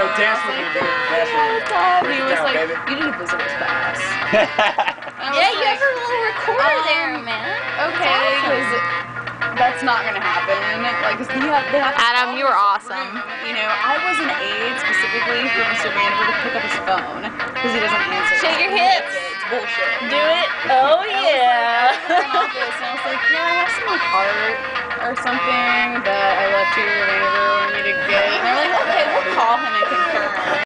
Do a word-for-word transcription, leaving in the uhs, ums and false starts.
dance with me, dude. Dance with me. Dad, he was Down, like, baby. you need a visitor's pass. Yeah, you have a little recorder um, there, man. Okay, because that's not gonna happen. Like, 'cause they have, they have to Adam, you were awesome. You know, I wasn't aid specifically for Mister Vanderbilt to pick up his phone because he doesn't answer. Shake your hips. It's bullshit. Do it. Oh yeah. I was in office and I was like, yeah, I have some like art or something that I left here. Vanderbilt wanted me to get. And they're like, okay, we'll call him and confirm.